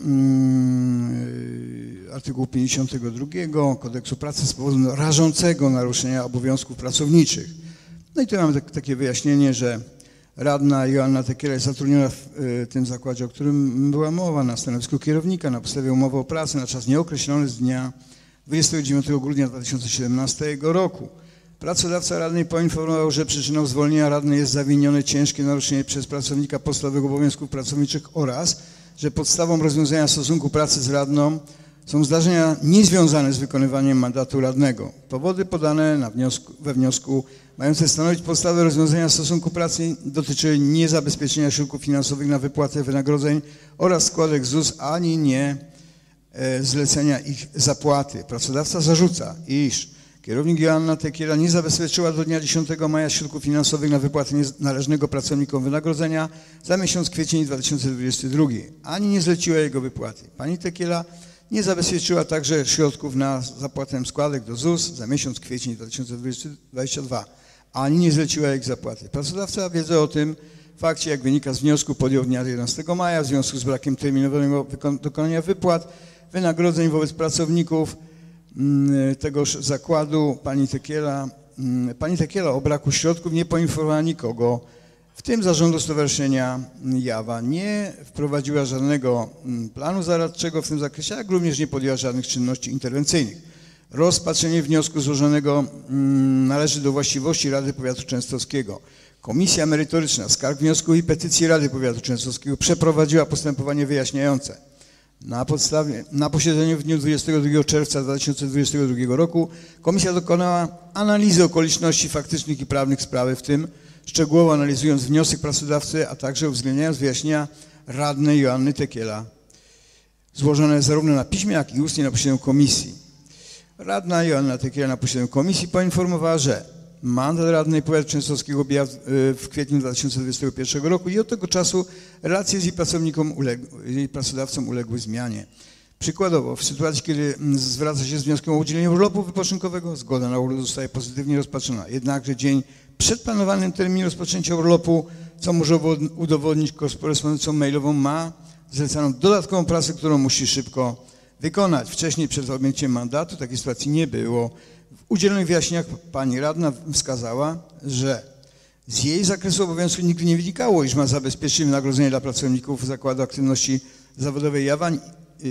artykułu 52 Kodeksu pracy z powodu rażącego naruszenia obowiązków pracowniczych. No i tu mamy takie wyjaśnienie, że radna Joanna Tekiela jest zatrudniona w tym zakładzie, o którym była mowa, na stanowisku kierownika na podstawie umowy o pracę na czas nieokreślony z dnia 29 grudnia 2017 roku. Pracodawca radnej poinformował, że przyczyną zwolnienia radnej jest zawinione ciężkie naruszenie przez pracownika podstawowych obowiązków pracowniczych oraz, że podstawą rozwiązania stosunku pracy z radną są zdarzenia niezwiązane z wykonywaniem mandatu radnego. Powody podane we wniosku mające stanowić podstawę rozwiązania stosunku pracy dotyczyły niezabezpieczenia środków finansowych na wypłatę wynagrodzeń oraz składek ZUS, ani nie zlecenia ich zapłaty. Pracodawca zarzuca, iż kierownik Joanna Tekiela nie zabezpieczyła do dnia 10 maja środków finansowych na wypłatę należnego pracownikom wynagrodzenia za miesiąc kwiecień 2022, ani nie zleciła jego wypłaty. Pani Tekiela nie zabezpieczyła także środków na zapłatę składek do ZUS za miesiąc kwiecień 2022, ani nie zleciła ich zapłaty. Pracodawca, wiedzę o tym fakcie, jak wynika z wniosku, podjął dnia 11 maja w związku z brakiem terminowego dokonania wypłat wynagrodzeń wobec pracowników tegoż zakładu. Pani Tekiela o braku środków nie poinformowała nikogo, w tym zarządu stowarzyszenia JAWA. Nie wprowadziła żadnego planu zaradczego w tym zakresie, jak również nie podjęła żadnych czynności interwencyjnych. Rozpatrzenie wniosku złożonego należy do właściwości Rady Powiatu Częstochowskiego. Komisja merytoryczna skarg, wniosków i petycji Rady Powiatu Częstochowskiego przeprowadziła postępowanie wyjaśniające. Na posiedzeniu w dniu 22 czerwca 2022 roku komisja dokonała analizy okoliczności faktycznych i prawnych sprawy, w tym szczegółowo analizując wniosek pracodawcy, a także uwzględniając wyjaśnienia radnej Joanny Tekiela, złożone zarówno na piśmie, jak i ustnie na posiedzeniu komisji. Radna Joanna Tekiela na posiedzeniu komisji poinformowała, że mandat radnej Powiatu Częstochowskiego objęła w kwietniu 2021 roku i od tego czasu relacje z jej pracodawcą uległy zmianie. Przykładowo, w sytuacji, kiedy zwraca się z wnioskiem o udzielenie urlopu wypoczynkowego, zgoda na urlop zostaje pozytywnie rozpatrzona. Jednakże dzień przed planowanym terminem rozpoczęcia urlopu, co może udowodnić korespondencją mailową, ma zlecaną dodatkową pracę, którą musi szybko wykonać. Wcześniej przed objęciem mandatu takiej sytuacji nie było. W udzielonych wyjaśnieniach pani radna wskazała, że z jej zakresu obowiązku nigdy nie wynikało, iż ma zabezpieczyć wynagrodzenie dla pracowników Zakładu Aktywności Zawodowej Jawań.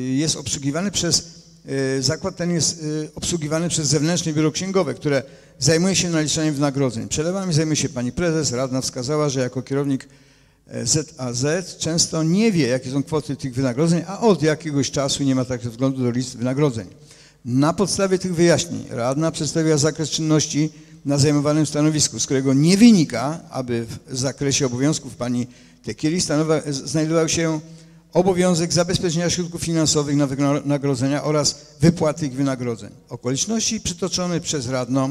Zakład ten jest obsługiwany przez zewnętrzne biuro księgowe, które zajmuje się naliczaniem wynagrodzeń. Przelewami zajmuje się pani prezes. Radna wskazała, że jako kierownik ZAZ często nie wie, jakie są kwoty tych wynagrodzeń, a od jakiegoś czasu nie ma także względu do list wynagrodzeń. Na podstawie tych wyjaśnień radna przedstawiła zakres czynności na zajmowanym stanowisku, z którego nie wynika, aby w zakresie obowiązków pani Tekieli znajdował się obowiązek zabezpieczenia środków finansowych na wynagrodzenia oraz wypłaty ich wynagrodzeń. Okoliczności przytoczone przez radną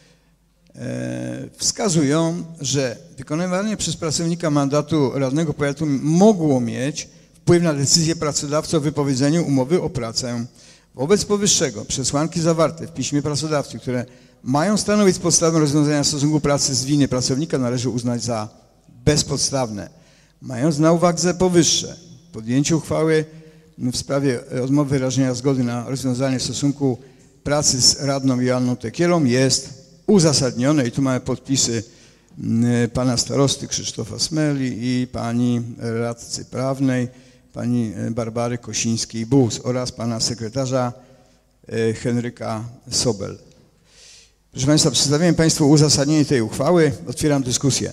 wskazują, że wykonywanie przez pracownika mandatu radnego powiatu mogło mieć wpływ na decyzję pracodawcy o wypowiedzeniu umowy o pracę. Wobec powyższego przesłanki zawarte w piśmie pracodawcy, które mają stanowić podstawę rozwiązania stosunku pracy z winy pracownika, należy uznać za bezpodstawne. Mając na uwadze powyższe, podjęcie uchwały w sprawie odmowy wyrażenia zgody na rozwiązanie stosunku pracy z radną Joanną Tekielą jest uzasadnione i tu mamy podpisy pana starosty Krzysztofa Smeli i pani radcy prawnej, pani Barbary Kosińskiej-Bus oraz pana sekretarza Henryka Sobel. Proszę państwa, przedstawiłem państwu uzasadnienie tej uchwały. Otwieram dyskusję.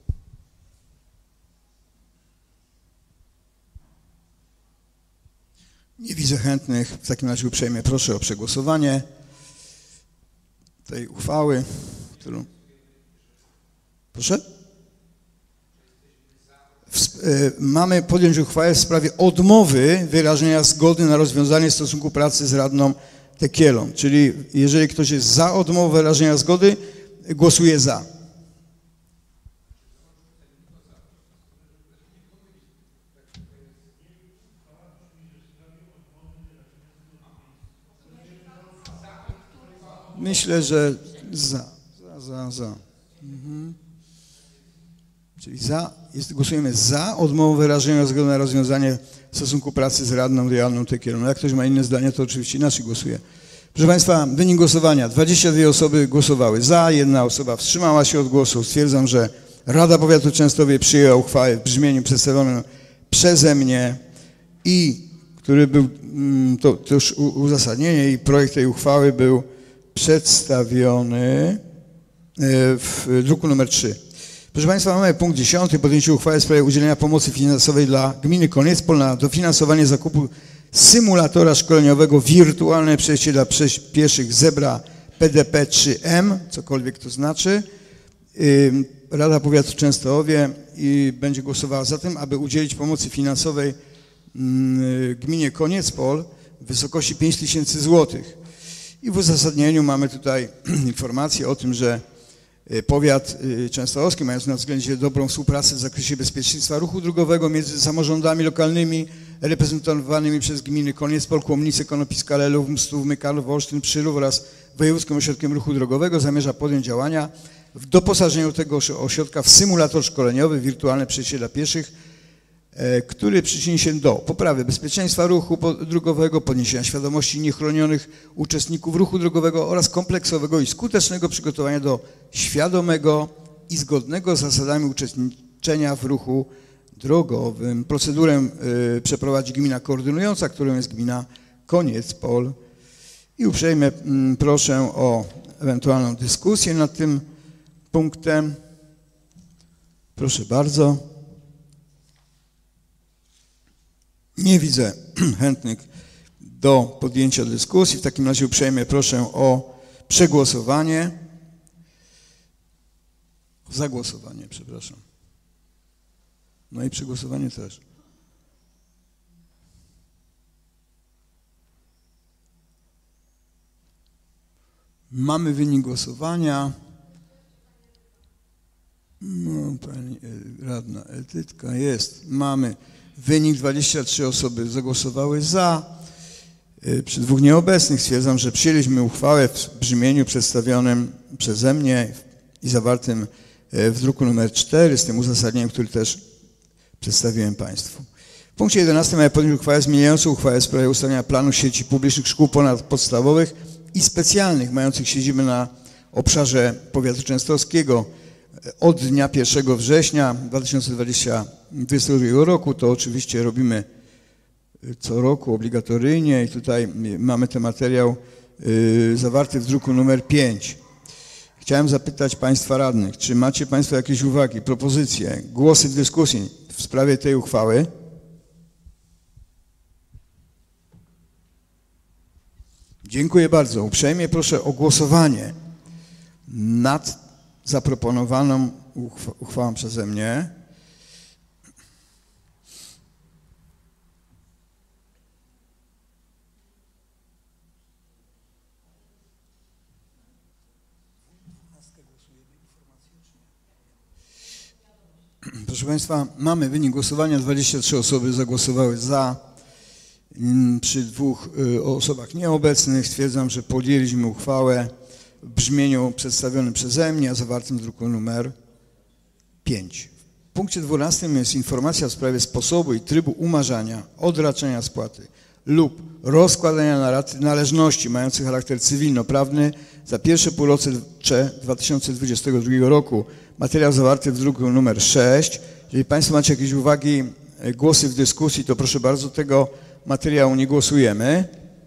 Nie widzę chętnych. W takim razie uprzejmie proszę o przegłosowanie tej uchwały, którą... Proszę? Mamy podjąć uchwałę w sprawie odmowy wyrażenia zgody na rozwiązanie stosunku pracy z radną Tekielą. Czyli jeżeli ktoś jest za odmową wyrażenia zgody, głosuje za. Myślę, że za. Mhm. Czyli głosujemy za odmową wyrażenia zgody na rozwiązanie stosunku pracy z radną Joanną Tekielą. Jak ktoś ma inne zdanie, to oczywiście inaczej głosuje. Proszę państwa, wynik głosowania. 22 osoby głosowały za, 1 osoba wstrzymała się od głosu. Stwierdzam, że Rada Powiatu Częstochowy przyjęła uchwałę w brzmieniu przedstawionym przeze mnie i który był, to już uzasadnienie i projekt tej uchwały był przedstawiony w druku nr 3. Proszę państwa, mamy punkt 10. Podjęcie uchwały w sprawie udzielenia pomocy finansowej dla gminy Koniecpol na dofinansowanie zakupu symulatora szkoleniowego wirtualne przejście dla pieszych Zebra PDP 3M, cokolwiek to znaczy. Rada Powiatu Częstochowie będzie głosowała za tym, aby udzielić pomocy finansowej gminie Koniecpol w wysokości 5000 zł. I w uzasadnieniu mamy tutaj informację o tym, że powiat częstochowski, mając na względzie dobrą współpracę w zakresie bezpieczeństwa ruchu drogowego między samorządami lokalnymi reprezentowanymi przez gminy Koniecpol, Kłomnice, Konopiska, Lelów, Mstów, Mykalów, Olsztyn, Przyrów oraz Wojewódzkim Ośrodkiem Ruchu Drogowego zamierza podjąć działania w doposażeniu tego ośrodka w symulator szkoleniowy, wirtualne przejście dla pieszych, który przyczyni się do poprawy bezpieczeństwa ruchu drogowego, podniesienia świadomości niechronionych uczestników ruchu drogowego oraz kompleksowego i skutecznego przygotowania do świadomego i zgodnego z zasadami uczestniczenia w ruchu drogowym. Procedurę przeprowadzi gmina koordynująca, którą jest gmina Koniecpol. I uprzejmie proszę o ewentualną dyskusję nad tym punktem. Proszę bardzo. Nie widzę chętnych do podjęcia dyskusji. W takim razie uprzejmie proszę o przegłosowanie. Zagłosowanie, przepraszam. No i przegłosowanie też. Mamy wynik głosowania. No, pani radna Edytka jest. Mamy wynik, 23 osoby zagłosowały za. Przy 2 nieobecnych stwierdzam, że przyjęliśmy uchwałę w brzmieniu przedstawionym przeze mnie i zawartym w druku nr 4 z tym uzasadnieniem, który też przedstawiłem Państwu. W punkcie 11 mamy podjąć uchwałę zmieniającą uchwałę w sprawie ustalenia planu sieci publicznych szkół ponadpodstawowych i specjalnych mających siedzibę na obszarze powiatu częstochowskiego od dnia 1 września 2022 roku. To oczywiście robimy co roku obligatoryjnie i tutaj mamy ten materiał zawarty w druku nr 5. Chciałem zapytać Państwa radnych, czy macie Państwo jakieś uwagi, propozycje, głosy w dyskusji w sprawie tej uchwały? Dziękuję bardzo. Uprzejmie proszę o głosowanie nad zaproponowaną uchwałą przeze mnie. Proszę Państwa, mamy wynik głosowania. 23 osoby zagłosowały za. Przy 2 osobach nieobecnych stwierdzam, że podjęliśmy uchwałę w brzmieniu przedstawionym przeze mnie, a zawartym w druku nr 5. W punkcie 12 jest informacja w sprawie sposobu i trybu umarzania, odraczania spłaty lub rozkładania na raty należności mających charakter cywilnoprawny za pierwsze półrocze 2022 roku. Materiał zawarty w druku nr 6. Jeżeli Państwo macie jakieś uwagi, głosy w dyskusji, to proszę bardzo, tego materiału nie głosujemy.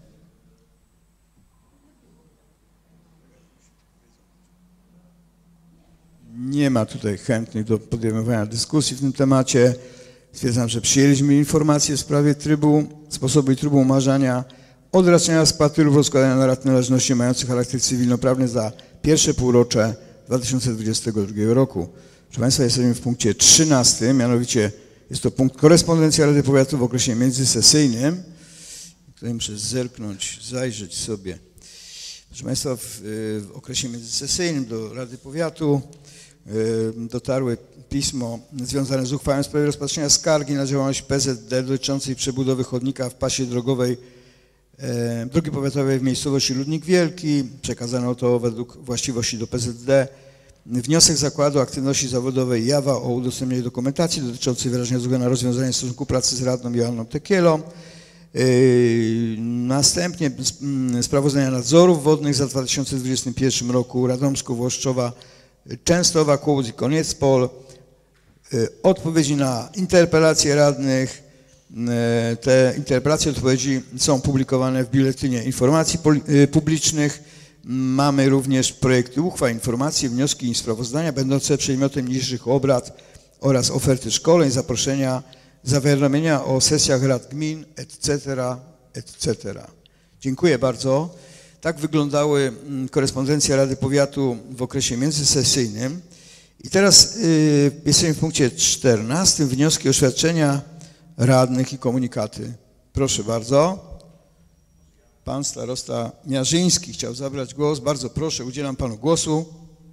Nie ma tutaj chętnych do podejmowania dyskusji w tym temacie. Stwierdzam, że przyjęliśmy informację w sprawie trybu, sposobu i trybu umarzania, odraczania spłaty lub rozkładania na raty należności mających charakter cywilnoprawny za pierwsze półrocze 2022 roku. Proszę Państwa, jesteśmy w punkcie 13, mianowicie jest to punkt korespondencja Rady Powiatu w okresie międzysesyjnym. Tutaj muszę zerknąć, zajrzeć sobie. Proszę Państwa, w okresie międzysesyjnym do Rady Powiatu dotarły pismo związane z uchwałą w sprawie rozpatrzenia skargi na działalność PZD dotyczącej przebudowy chodnika w pasie drogowej drogi powiatowej w miejscowości Ludnik Wielki. Przekazano to według właściwości do PZD. Wniosek Zakładu Aktywności Zawodowej Jawa o udostępnienie dokumentacji dotyczącej wyrażenia zgody na rozwiązanie stosunku pracy z radną Joanną Tekielą. Następnie sprawozdania nadzorów wodnych za 2021 roku Radomsko, Włoszczowa, Częstowa, Kłobuck i Koniecpol. Odpowiedzi na interpelacje radnych. Te interpelacje, odpowiedzi są publikowane w Biuletynie Informacji Publicznych. Mamy również projekty uchwał, informacje, wnioski i sprawozdania będące przedmiotem niniejszych obrad oraz oferty szkoleń, zaproszenia, zawiadomienia o sesjach rad gmin, etc., etc. Dziękuję bardzo. Tak wyglądały korespondencja Rady Powiatu w okresie międzysesyjnym. I teraz jesteśmy w punkcie 14. Wnioski, oświadczenia radnych i komunikaty. Proszę bardzo. Pan starosta Miarzyński chciał zabrać głos. Bardzo proszę, udzielam panu głosu.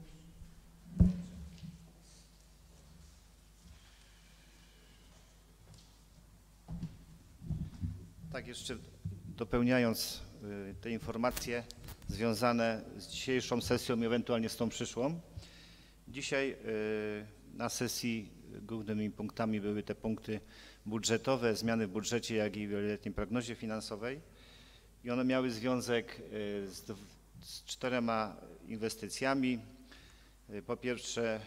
Tak, jeszcze dopełniając te informacje związane z dzisiejszą sesją i ewentualnie z tą przyszłą. Dzisiaj na sesji głównymi punktami były te punkty budżetowe, zmiany w budżecie, jak i wieloletniej prognozie finansowej. I one miały związek z 4 inwestycjami. Po pierwsze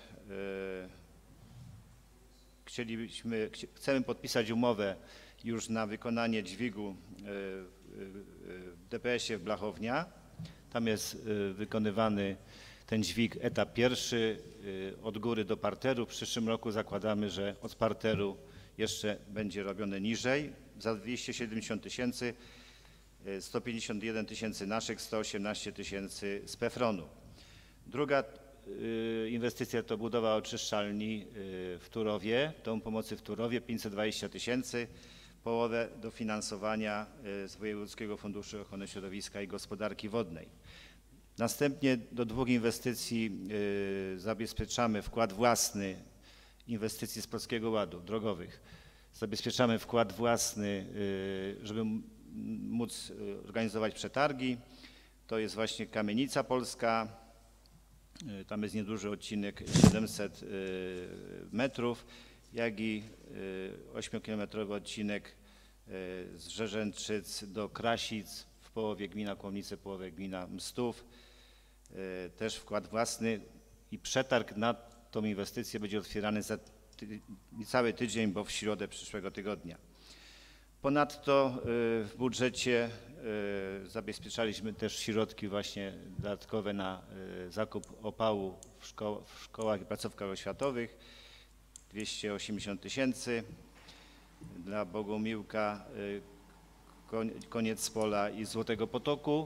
chcemy podpisać umowę już na wykonanie dźwigu w DPS-ie w Blachownia. Tam jest wykonywany ten dźwig, etap pierwszy, od góry do parteru. W przyszłym roku zakładamy, że od parteru jeszcze będzie robione niżej, za 270 000, 151 000 naszych, 118 000 z PFRON-u. Druga inwestycja to budowa oczyszczalni w Turowie, Dom Pomocy w Turowie, 520 000, połowę dofinansowania z Wojewódzkiego Funduszu Ochrony Środowiska i Gospodarki Wodnej. Następnie do 2 inwestycji zabezpieczamy wkład własny inwestycji z Polskiego Ładu drogowych. Zabezpieczamy wkład własny, żeby móc organizować przetargi. To jest właśnie Kamienica Polska. Tam jest nieduży odcinek 700 metrów, jak i 8-kilometrowy odcinek z Rzeżęczyc do Krasic, w połowie gmina Kłomnice, w połowie gmina Mstów. Też wkład własny i przetarg na tą inwestycję będzie otwierany za cały tydzień, bo w środę przyszłego tygodnia. Ponadto w budżecie zabezpieczaliśmy też środki właśnie dodatkowe na zakup opału w szkołach i placówkach oświatowych, 280 000, dla Bogumiłka, Koniec Pola i Złotego Potoku.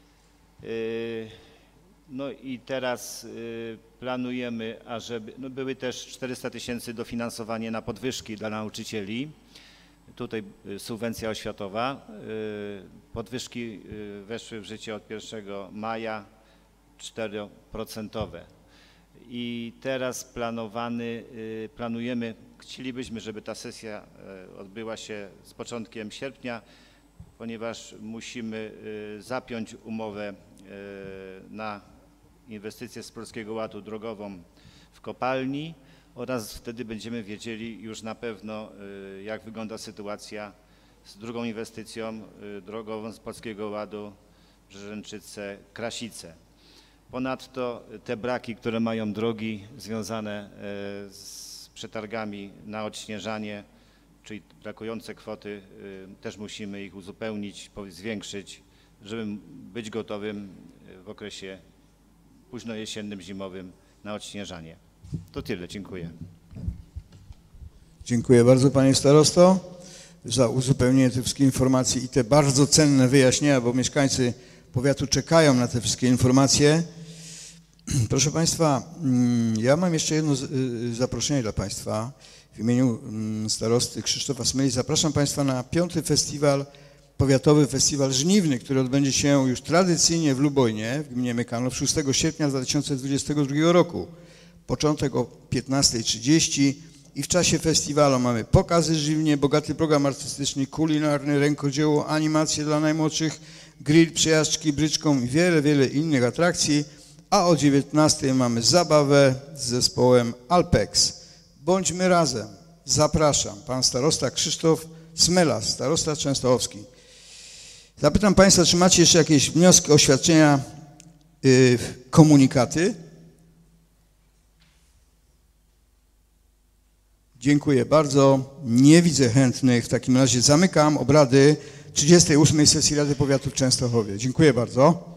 No i teraz planujemy, ażeby, były też 400 000 dofinansowanie na podwyżki dla nauczycieli. Tutaj subwencja oświatowa. Podwyżki weszły w życie od 1 maja 4%. I teraz planujemy, chcielibyśmy, żeby ta sesja odbyła się z początkiem sierpnia, ponieważ musimy zapiąć umowę na inwestycję z Polskiego Ładu drogową w kopalni oraz wtedy będziemy wiedzieli już na pewno, jak wygląda sytuacja z drugą inwestycją drogową z Polskiego Ładu Rzeżęczyce-Krasice. Ponadto te braki, które mają drogi związane z przetargami na odśnieżanie, czyli brakujące kwoty, też musimy ich uzupełnić, zwiększyć, żeby być gotowym w okresie późnojesiennym, zimowym na odśnieżanie. To tyle, dziękuję. Dziękuję bardzo, panie starosto, za uzupełnienie tych wszystkich informacji i te bardzo cenne wyjaśnienia, bo mieszkańcy powiatu czekają na te wszystkie informacje. Proszę państwa, ja mam jeszcze jedno zaproszenie dla państwa. W imieniu starosty Krzysztofa Smyli zapraszam państwa na 5. festiwal, powiatowy festiwal żniwny, który odbędzie się już tradycyjnie w Lubojnie, w gminie Mykanów 6 sierpnia 2022 roku. Początek o 15:30 i w czasie festiwalu mamy pokazy żywnie, bogaty program artystyczny, kulinarny, rękodzieło, animacje dla najmłodszych, grill, przejażdżki bryczką i wiele innych atrakcji, a o 19:00 mamy zabawę z zespołem Alpex. Bądźmy razem. Zapraszam. Pan starosta Krzysztof Smela, starosta częstochowski. Zapytam państwa, czy macie jeszcze jakieś wnioski, oświadczenia, komunikaty? Dziękuję bardzo. Nie widzę chętnych. W takim razie zamykam obrady 38. sesji Rady Powiatu w Częstochowie. Dziękuję bardzo.